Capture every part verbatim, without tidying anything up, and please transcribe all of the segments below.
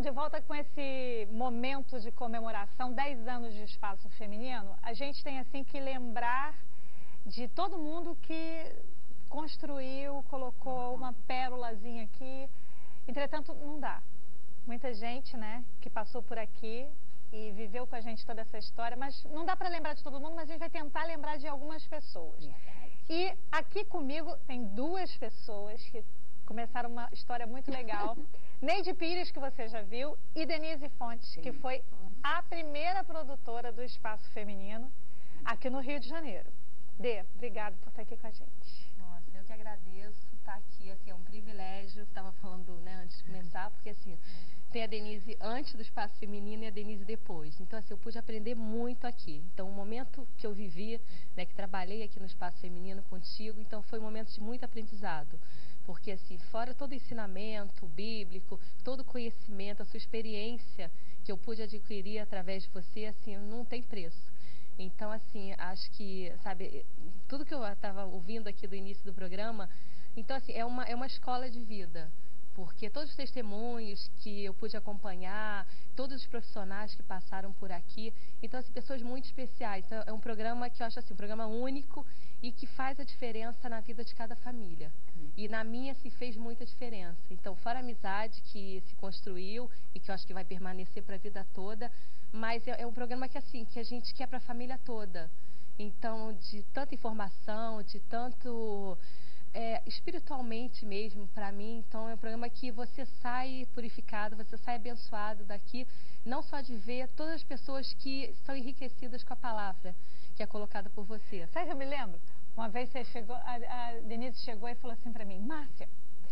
de volta com esse momento de comemoração, dez anos de Espaço Feminino, a gente tem assim que lembrar de todo mundo que construiu, colocou uma pérolazinha aqui. Entretanto, não dá. Muita gente, né, que passou por aqui e viveu com a gente toda essa história, mas não dá para lembrar de todo mundo, mas a gente vai tentar lembrar de algumas pessoas. E aqui comigo tem duas pessoas que começaram uma história muito legal. Neide Pires, que você já viu, e Denise Fontes, que foi a primeira produtora do Espaço Feminino aqui no Rio de Janeiro. Dê, obrigado por estar aqui com a gente. Nossa, eu que agradeço estar aqui, assim, é um privilégio. Estava falando, né, antes de começar, porque assim, tem a Denise antes do Espaço Feminino e a Denise depois. Então, assim, eu pude aprender muito aqui. Então, o momento que eu vivi, né, que trabalhei aqui no Espaço Feminino contigo, então foi um momento de muito aprendizado. Porque, assim, fora todo o ensinamento bíblico, todo o conhecimento, a sua experiência que eu pude adquirir através de você, assim, não tem preço. Então, assim, acho que, sabe, tudo que eu estava ouvindo aqui do início do programa, então, assim, é uma, é uma escola de vida. Porque todos os testemunhos que eu pude acompanhar, todos os profissionais que passaram por aqui, então, assim, pessoas muito especiais. Então, é um programa que eu acho, assim, um programa único e que faz a diferença na vida de cada família. E na minha se fez muita diferença. Então, fora a amizade que se construiu e que eu acho que vai permanecer para a vida toda, mas é, é um programa que, assim, que a gente quer para a família toda. Então, de tanta informação, de tanto... É, espiritualmente mesmo, para mim, então é um programa que você sai purificado, você sai abençoado daqui, não só de ver todas as pessoas que são enriquecidas com a palavra que é colocada por você. Sabe que eu me lembro? Uma vez você chegou, a, a Denise chegou e falou assim para mim: Márcia,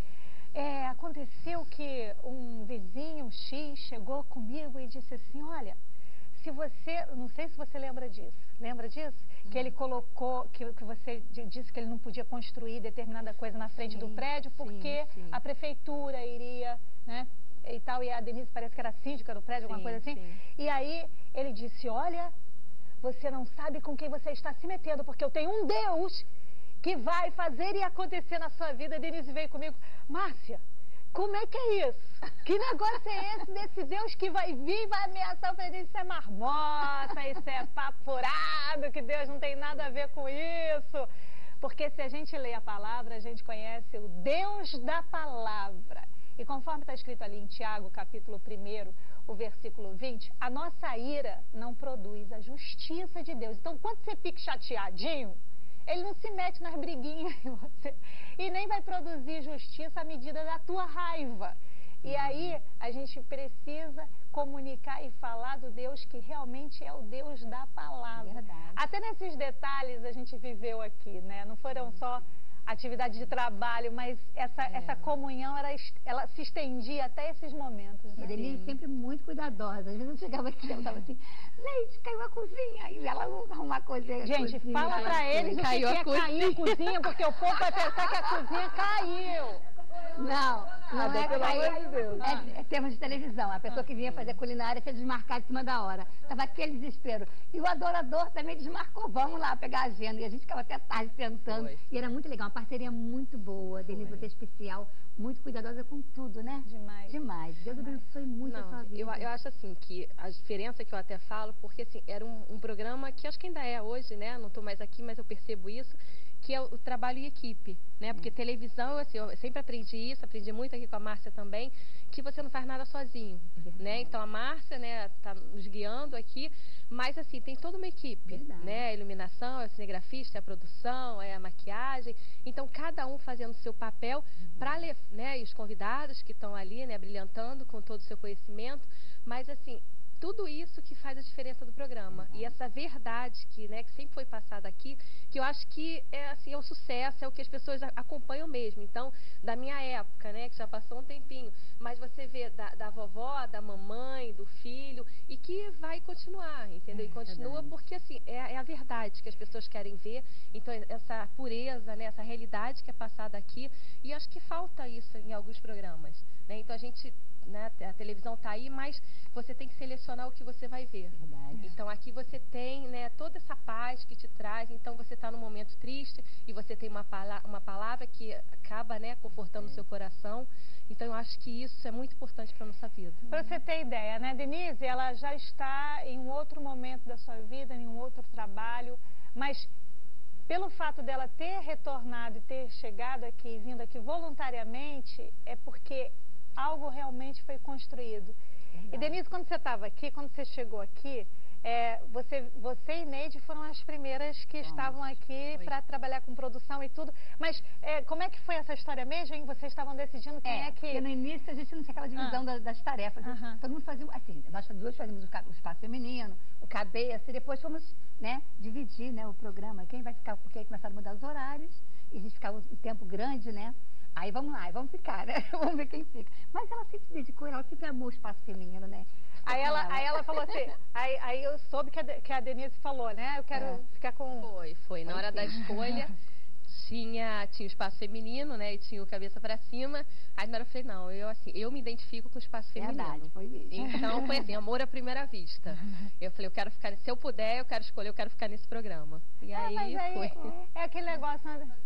é, aconteceu que um vizinho X chegou comigo e disse assim: olha, se você, não sei se você lembra disso, lembra disso? Hum. Que ele colocou, que, que você disse que ele não podia construir determinada coisa na frente sim, do prédio porque sim, sim. a prefeitura iria, né, e tal, e a Denise parece que era síndica do prédio, sim, alguma coisa assim. Sim. E aí ele disse: olha, você não sabe com quem você está se metendo, porque eu tenho um Deus que vai fazer e acontecer na sua vida. A Denise veio comigo: Márcia, como é que é isso? Que negócio é esse desse Deus que vai vir e vai ameaçar? Eu falei: isso é marmota, isso é papo furado, que Deus não tem nada a ver com isso. Porque se a gente lê a palavra, a gente conhece o Deus da palavra. E conforme está escrito ali em Tiago, capítulo primeiro, o versículo vinte, a nossa ira não produz a justiça de Deus. Então, quando você fica chateadinho, ele não se mete nas briguinhas em você e nem vai produzir justiça à medida da tua raiva. E aí a gente precisa comunicar e falar do Deus que realmente é o Deus da palavra. Verdade. Até nesses detalhes a gente viveu aqui, né? Não foram só atividade de trabalho, mas essa, é. essa comunhão, ela, ela se estendia até esses momentos. Né? A Denise sempre muito cuidadosa. Às vezes eu chegava aqui e eu tava assim: Leite, caiu a cozinha. E ela arruma uma coisa. Gente, cozinha, fala pra eles o que, que é cair a cozinha, porque o povo vai pensar que a cozinha caiu. Não, não ah, é pelo amor de Deus. É, é termos de televisão. A pessoa que vinha fazer culinária foi desmarcar em cima da hora. Tava aquele desespero. E o adorador também desmarcou. Vamos lá pegar a agenda. E a gente ficava até tarde tentando. Foi. E era muito legal. Uma parceria muito boa. Denise, você é especial. Muito cuidadosa com tudo, né? Demais. Demais. Deus abençoe muito Não, a sua vida. Eu, eu acho assim que a diferença que eu até falo, porque assim, era um, um programa que acho que ainda é hoje, né? Não estou mais aqui, mas eu percebo isso, que é o, o trabalho em equipe, né? Porque hum. televisão, assim, eu sempre aprendi isso, aprendi muito aqui com a Márcia também, que você não faz nada sozinho, é né? Então a Márcia, né, tá nos guiando aqui, mas assim, tem toda uma equipe, Verdade. né? A iluminação, é o cinegrafista, é a produção, é a maquiagem, então cada um fazendo o seu papel uhum. para, né, e os convidados que estão ali, né, brilhantando com todo o seu conhecimento, mas assim, tudo isso que faz a diferença do programa. Uhum. E essa verdade que, né, que sempre foi passada aqui, que eu acho que é, assim, é o sucesso, é o que as pessoas acompanham mesmo. Então, da minha época, né, que já passou um tempinho, mas você vê da, da vovó, da mamãe, do filho, e que vai continuar, entendeu? É, e continua verdade. porque, assim, é, é a verdade que as pessoas querem ver. Então, essa pureza, né, essa realidade que é passada aqui, e acho que falta isso em alguns programas, né? Então, a gente né, a televisão está aí, mas você tem que selecionar o que você vai ver. Verdade. Então aqui você tem, né, toda essa paz que te traz. Então você está num momento triste e você tem uma, pala uma palavra que acaba, né, confortando o seu coração. Então eu acho que isso é muito importante para a nossa vida. Para você ter ideia, né, Denise, ela já está em um outro momento da sua vida, em um outro trabalho, mas pelo fato dela ter retornado e ter chegado aqui, vindo aqui voluntariamente, é porque algo realmente foi construído. Verdade. E Denise, quando você estava aqui, quando você chegou aqui, é, você, você e Neide foram as primeiras que Vamos. estavam aqui para trabalhar com produção e tudo. Mas é, como é que foi essa história mesmo, hein? Vocês estavam decidindo quem é, é que... Porque no início a gente não tinha aquela divisão ah. das tarefas. Uh-huh. Todo mundo fazia, assim, nós duas fazíamos o espaço feminino, o cabeça, e depois fomos, né, dividir, né, o programa. Quem vai ficar, porque aí começaram a mudar os horários, e a gente ficava um tempo grande, né? Aí vamos lá, vamos ficar, né? Vamos ver quem fica. Mas ela sempre se dedicou, ela sempre amou o espaço feminino, né? Aí ela, aí ela falou assim, aí, aí eu soube que a, que a Denise falou, né? Eu quero é. ficar com... Foi, foi. Na hora da escolha, tinha, tinha o espaço feminino, né? E tinha o cabeça pra cima. Aí na hora eu falei, não, eu, assim, eu me identifico com o espaço feminino. Verdade, foi mesmo. Então foi assim, amor à primeira vista. Eu falei, eu quero ficar, se eu puder, eu quero escolher, eu quero ficar nesse programa. E é, aí, mas aí foi. É aquele negócio...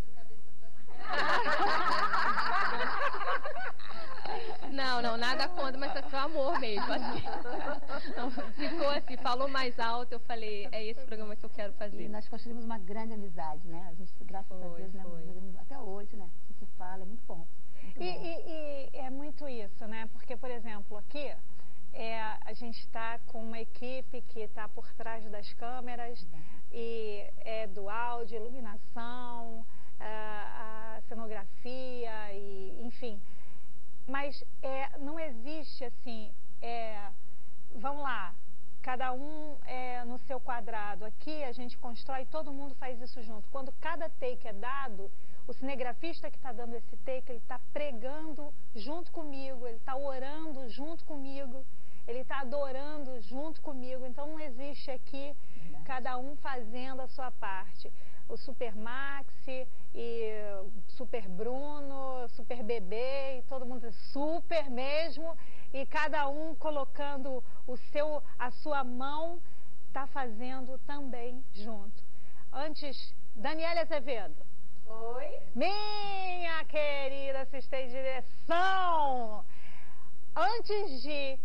Não, não, nada contra, mas é só amor mesmo, assim. Então, ficou assim, falou mais alto, eu falei, é esse programa que eu quero fazer. E nós construímos uma grande amizade, né? A gente, graças foi, a Deus, né? Até hoje, né? A gente se fala, é muito bom. Muito e, bom. E, e é muito isso, né? Porque, por exemplo, aqui, é, a gente está com uma equipe que está por trás das câmeras, é. e é do áudio, iluminação, a, a cenografia, e, enfim... Mas é, não existe assim, é, vamos lá, cada um é, no seu quadrado. Aqui a gente constrói, todo mundo faz isso junto. Quando cada take é dado, o cinegrafista que está dando esse take, ele está pregando junto comigo, ele está orando junto comigo, ele está adorando junto comigo. Então não existe aqui cada um fazendo a sua parte. O Super Maxi e Super Bruno, Super Bebê, e todo mundo super mesmo, e cada um colocando o seu, a sua mão, está fazendo também junto. Antes, Daniela Azevedo. Oi. Minha querida assistente de direção. Antes de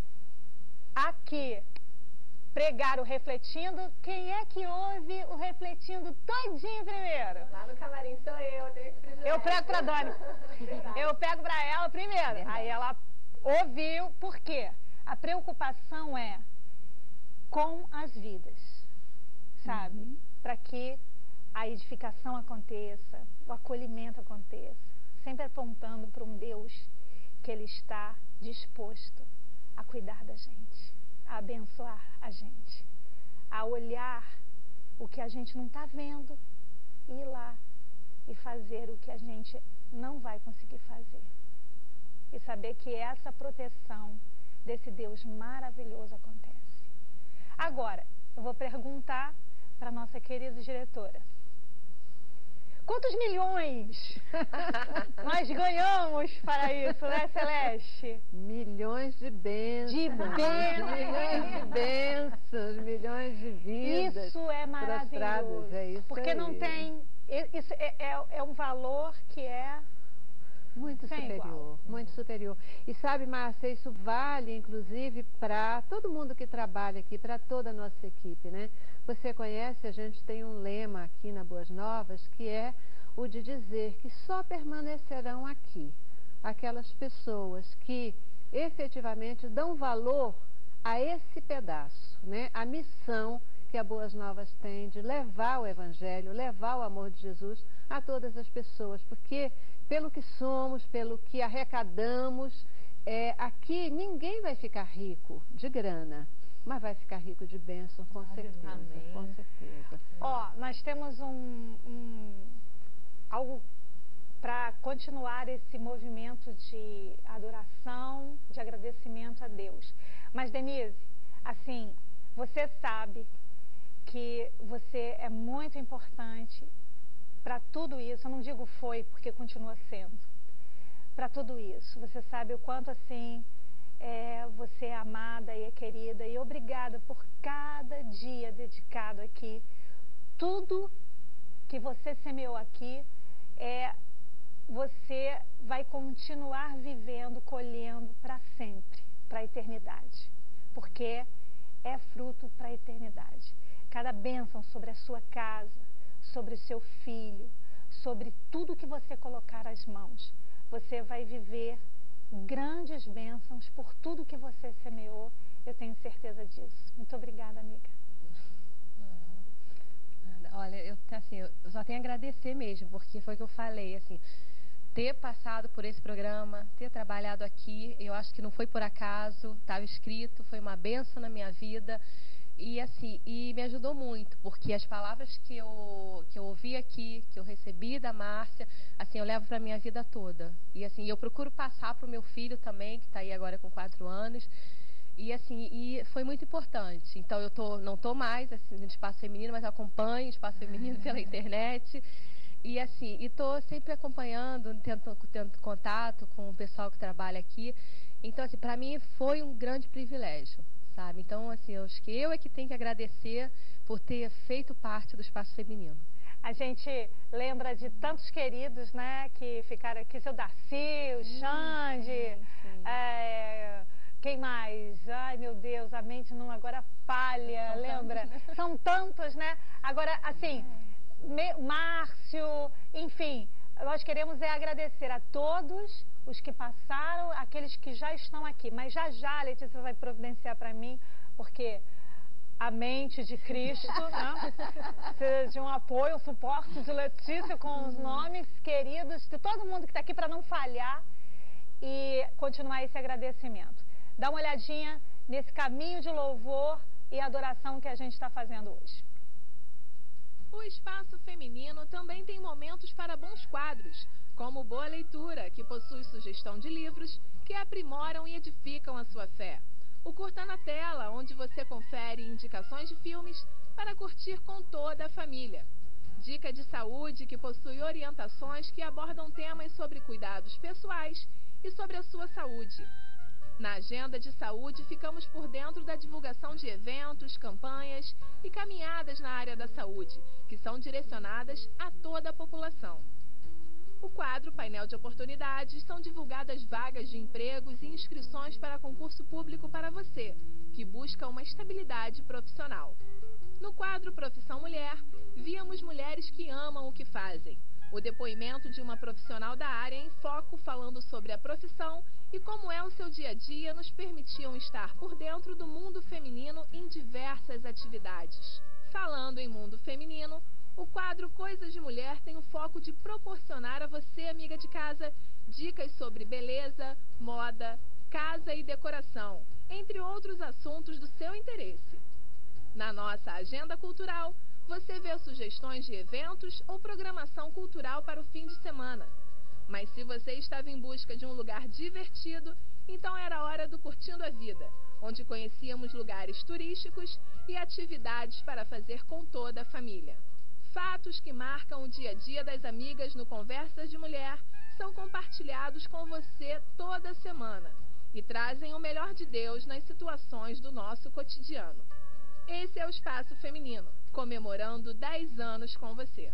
aqui pregar o Refletindo, quem é que ouve o Refletindo todinho primeiro? Lá no camarim sou eu, eu tenho esse privilégio. Eu prego pra Dani. Eu pego pra ela primeiro. Verdade. Aí ela ouviu, por quê? A preocupação é com as vidas, sabe? Uhum. Para que a edificação aconteça, o acolhimento aconteça. Sempre apontando para um Deus que Ele está disposto a cuidar da gente, a abençoar a gente, a olhar o que a gente não está vendo e ir lá e fazer o que a gente não vai conseguir fazer. E saber que essa proteção desse Deus maravilhoso acontece. Agora, eu vou perguntar para a nossa querida diretora. Quantos milhões nós ganhamos para isso, né, Celeste? Milhões de bênçãos. De bênçãos. Milhões de bênçãos, milhões de vidas. Isso é maravilhoso. É isso porque aí. não tem... Isso é, é, é um valor que é... Muito superior, igual. muito superior. E sabe, Márcia, isso vale, inclusive, para todo mundo que trabalha aqui, para toda a nossa equipe, né? Você conhece, a gente tem um lema aqui na Boas Novas, que é o de dizer que só permanecerão aqui aquelas pessoas que efetivamente dão valor a esse pedaço, né? A missão que a Boas Novas tem de levar o Evangelho, levar o amor de Jesus a todas as pessoas, porque pelo que somos, pelo que arrecadamos, é, aqui ninguém vai ficar rico de grana, mas vai ficar rico de bênção, com certeza, Amém. com certeza. Ó, nós temos um, um algo para continuar esse movimento de adoração, de agradecimento a Deus. Mas, Denise, assim, você sabe que você é muito importante para tudo isso. Eu não digo foi, porque continua sendo. Para tudo isso. Você sabe o quanto, assim, É, você é amada e é querida, e obrigada por cada dia dedicado aqui. Tudo que você semeou aqui, é, você vai continuar vivendo, colhendo para sempre, para a eternidade, porque é fruto para a eternidade. Cada bênção sobre a sua casa, sobre o seu filho, sobre tudo que você colocar as mãos, você vai viver grandes bênçãos por tudo que você semeou. Eu tenho certeza disso. Muito obrigada, amiga. Olha, eu, assim, eu só tenho a agradecer mesmo, porque foi o que eu falei, assim, ter passado por esse programa, ter trabalhado aqui, eu acho que não foi por acaso, estava escrito, foi uma bênção na minha vida. E assim, e me ajudou muito, porque as palavras que eu, que eu ouvi aqui, que eu recebi da Márcia, assim, eu levo para a minha vida toda. E assim, eu procuro passar para o meu filho também, que está aí agora com quatro anos. E assim, e foi muito importante. Então, eu tô, não estou mais assim, no Espaço Feminino, mas acompanho o Espaço Feminino pela internet. E assim, e estou sempre acompanhando, tendo, tendo contato com o pessoal que trabalha aqui. Então, assim, para mim foi um grande privilégio. Sabe? Então, assim, eu acho que eu é que tenho que agradecer por ter feito parte do Espaço Feminino. A gente lembra de tantos queridos, né, que ficaram aqui, seu Darcy, o Xande, sim, sim. É, quem mais? Ai, meu Deus, a mente não agora falha, São lembra? Tantos, né? São tantos, né? Agora, assim, me, Márcio, enfim, nós queremos é agradecer a todos os que passaram, aqueles que já estão aqui. Mas já já a Letícia vai providenciar para mim, porque a mente de Cristo, né? Precisa de um apoio, um suporte de Letícia com os nomes queridos de todo mundo que está aqui para não falhar e continuar esse agradecimento. Dá uma olhadinha nesse caminho de louvor e adoração que a gente está fazendo hoje. O Espaço Feminino também tem momentos para bons quadros, como Boa Leitura, que possui sugestão de livros que aprimoram e edificam a sua fé. O Curta na Tela, onde você confere indicações de filmes para curtir com toda a família. Dica de Saúde, que possui orientações que abordam temas sobre cuidados pessoais e sobre a sua saúde. Na Agenda de Saúde, ficamos por dentro da divulgação de eventos, campanhas e caminhadas na área da saúde, que são direcionadas a toda a população. O quadro Painel de Oportunidades são divulgadas vagas de empregos e inscrições para concurso público para você, que busca uma estabilidade profissional. No quadro Profissão Mulher, víamos mulheres que amam o que fazem. O depoimento de uma profissional da área em foco falando sobre a profissão e como é o seu dia a dia nos permitiam estar por dentro do mundo feminino em diversas atividades. Falando em mundo feminino, o quadro Coisas de Mulher tem o foco de proporcionar a você, amiga de casa, dicas sobre beleza, moda, casa e decoração, entre outros assuntos do seu interesse. Na nossa agenda cultural, você vê sugestões de eventos ou programação cultural para o fim de semana. Mas se você estava em busca de um lugar divertido, então era hora do Curtindo a Vida, onde conhecíamos lugares turísticos e atividades para fazer com toda a família. Fatos que marcam o dia a dia das amigas no Conversas de Mulher são compartilhados com você toda semana e trazem o melhor de Deus nas situações do nosso cotidiano. Esse é o Espaço Feminino, comemorando dez anos com você.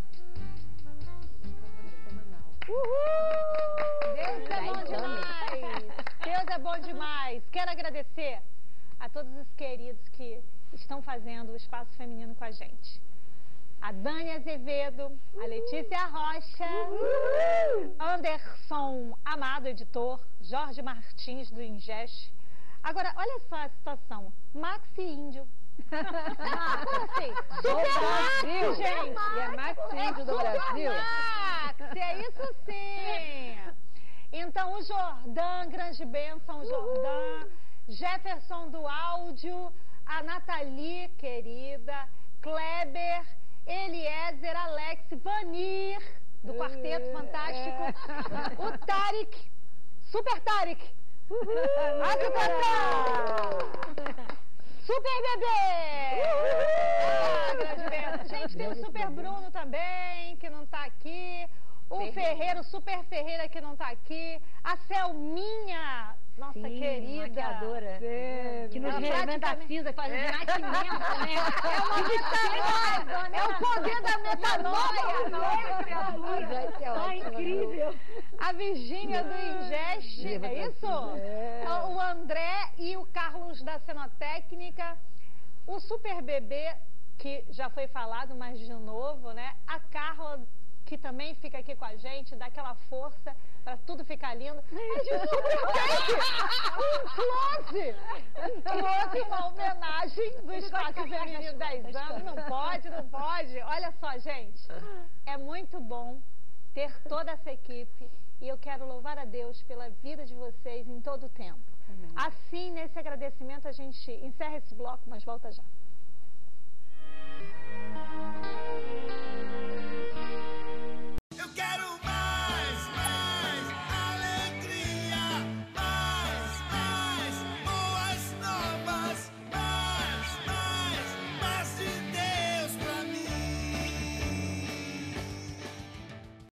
Uhul! Deus é bom demais! Deus é bom demais! Quero agradecer a todos os queridos que estão fazendo o Espaço Feminino com a gente. A Dani Azevedo, a Letícia Rocha, Uhul! Anderson Amado, editor, Jorge Martins, do Ingest. Agora, olha só a situação. Maxi Índio. Ah, como assim? Super Max, gente. E é Maxi Índio do Brasil? Max, é isso sim. Então, o Jordan, grande bênção, Jordan. Jefferson do áudio, a Nathalie, querida, Kleber, Eliezer, Alex, Vanir, do Quarteto Fantástico, o Tarek, Super Tarek, a situação, Super Bebê, ah, grande bênção. Gente, tem o Super Bruno também, que não tá aqui, O Ferreira. Ferreira, o Super Ferreira que não tá aqui. A Selminha, nossa Sim, querida. maquiadora. Sim, Que nos ela reinventa a praticamente- cinza, faz um renascimento, né? É uma metanoia, é o poder da metanoia. Vai ser Tá ótimo, incrível. A Virgínia do Ingeste, Viva é isso? É. O André e o Carlos da Cenotécnica. O Super Bebê, que já foi falado, mas de novo, né? A Carla, que também fica aqui com a gente, dá aquela força pra tudo ficar lindo. A gente super um close! Um close, uma homenagem do Espaço Feminino dez anos. Não pode, não pode. Olha só, gente, é muito bom ter toda essa equipe e eu quero louvar a Deus pela vida de vocês em todo o tempo. Amém. Assim, nesse agradecimento, a gente encerra esse bloco, mas volta já.